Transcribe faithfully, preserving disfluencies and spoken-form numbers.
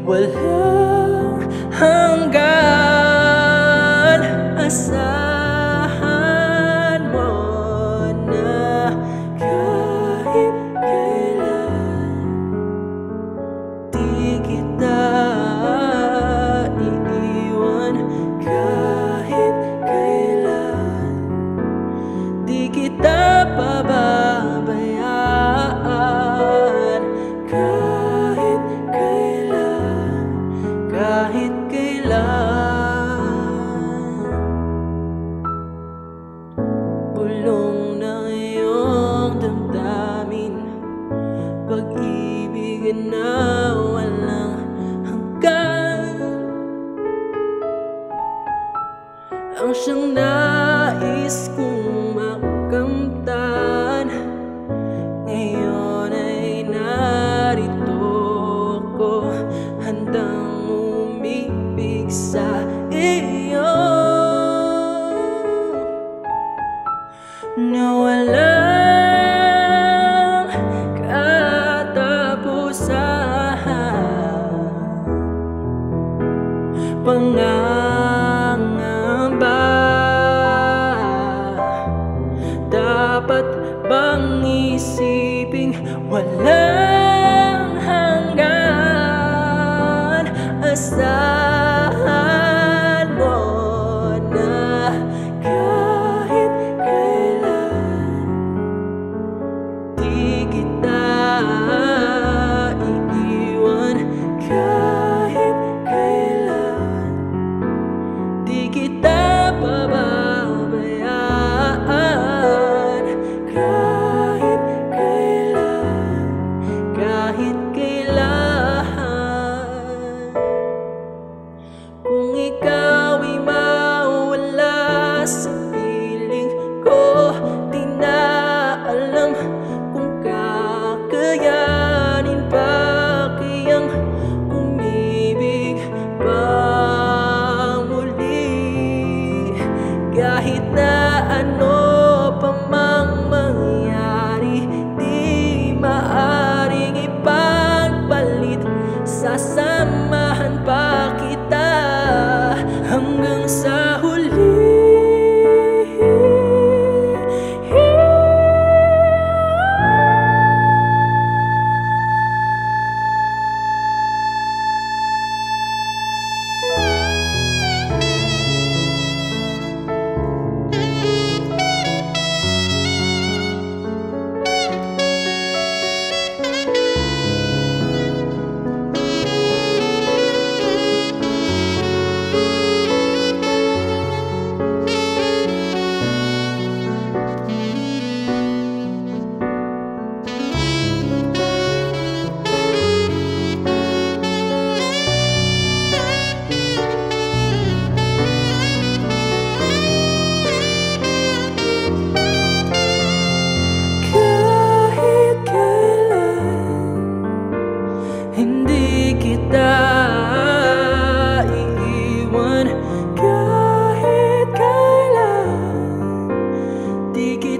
walang hanggan. Asahan mo na kahit kailan di kita iiwan, kahit kailan di kita pababayaan, kahit kailan, kahit kailan. Bulong ng iyong damdamin, pag-ibig na walang hanggan, ang siyang nais kong makamtan. Ngayon ay narito ko, handang umibig sa iyo na walang katapusan. Pangangamba, dapat bang isiping walang hanggan? Asahan mo na kahit kailan di kita iiwan, kahit kailan di kita pababayaan, kahit kailan, kahit kailan. Kung ikaw ay mawala sa piling ko, di na alam kung kakayanin pa kayang umibig pa muli. Kahit na ano pa mang mangyari, di maaring ipagpalit. Sasamahan pa kita hanggang sa huli. Hindi kita iiwan, kahit kailan di kita